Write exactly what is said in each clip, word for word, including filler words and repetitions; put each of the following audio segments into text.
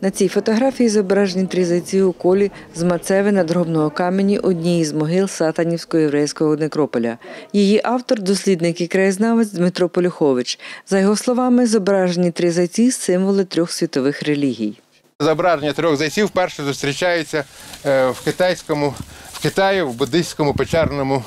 На цій фотографії зображені три зайці у колі з мацеви надгробного камені однієї з могил Сатанівського єврейського некрополя. Її автор – дослідник і краєзнавець Дмитро Полюхович. За його словами, зображені три зайці – символи трьох світових релігій. Зображення трьох зайців вперше зустрічається в китайському, в Китаї, в буддистському печерному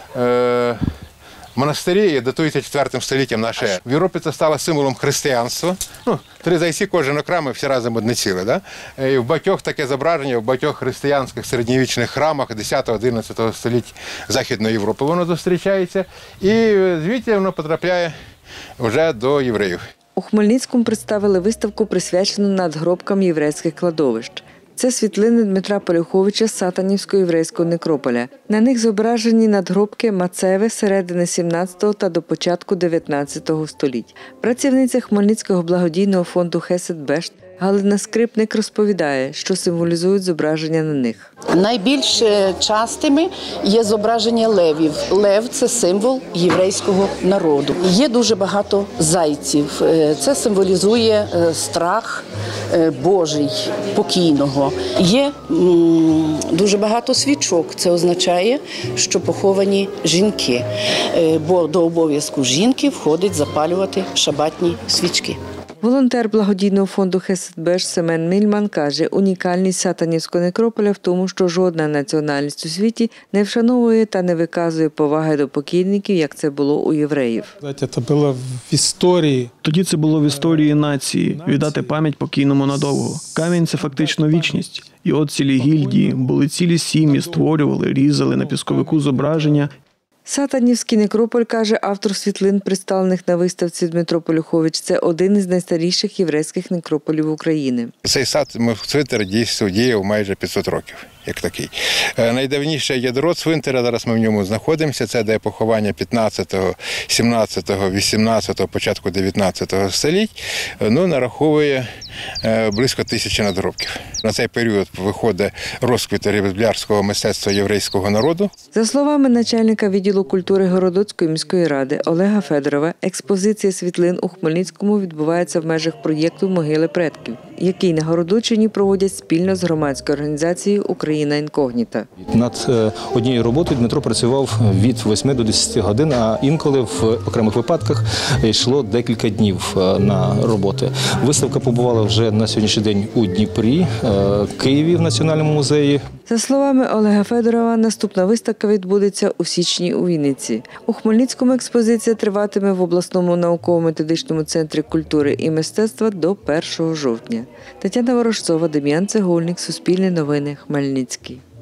е, монастирі і датується четвертим століттям нашої ери. В Європі це стало символом християнства. Ну, три зайці, кожен окремо, всі разом одне ціле. Да? І в багатьох таке зображення, в багатьох християнських середньовічних храмах десятого-одинадцятого століть Західної Європи воно зустрічається. І звідти воно потрапляє вже до євреїв. У Хмельницькому представили виставку, присвячену надгробкам єврейських кладовищ. Це світлини Дмитра Полюховича з Сатанівського єврейського некрополя. На них зображені надгробки мацеви середини сімнадцятого та до початку дев'ятнадцятого століть. Працівниця Хмельницького благодійного фонду «Хесед Бешт» Галина Скрипник розповідає, що символізують зображення на них. Найбільш частими є зображення левів. Лев – це символ єврейського народу. Є дуже багато зайців. Це символізує страх Божий, покійного. Є дуже багато свічок. Це означає, що поховані жінки. Бо до обов'язку жінки входить запалювати шабатні свічки. Волонтер благодійного фонду «Хесед Бешт» Семен Мільман каже, унікальність Сатанівського некрополя в тому, що жодна національність у світі не вшановує та не виказує поваги до покійників, як це було у євреїв. Це було в історії. Тоді це було в історії нації – віддати пам'ять покійному надовго. Камінь – це фактично вічність. І от цілі гільдії, були цілі сім'ї, створювали, різали на пісковику зображення. Сатанівський некрополь, каже автор світлин, представлених на виставці Дмитро Полюхович, це один із найстаріших єврейських некрополів України. Цей цвинтар діяв майже п'ятсот років, як такий. Найдавніше ядро цвинтара, зараз ми в ньому знаходимося, це де поховання п'ятнадцятого, сімнадцятого, вісімнадцятого, початку дев'ятнадцятого століть, ну, нараховує близько тисячі надгробків. На цей період виходить розквіт різблярського мистецтва єврейського народу. За словами начальника відділу культури Городоцької міської ради Олега Федорова, експозиція світлин у Хмельницькому відбувається в межах проєкту «Могили предків», який на Городоччині проводять спільно з громадською організацією «Україна інкогніта». Над однією роботою Дмитро працював від восьми до десяти годин, а інколи в окремих випадках йшло декілька днів на роботи. Виставка побувала вже на сьогоднішній день у Дніпрі, Києві в Національному музеї. За словами Олега Федорова, наступна виставка відбудеться у січні у Вінниці. У Хмельницькому експозиція триватиме в обласному науково-методичному центрі культури і мистецтва до першого жовтня. Тетяна Ворожцова, Дем'ян Цегольник, Суспільне новини, Хмельницький.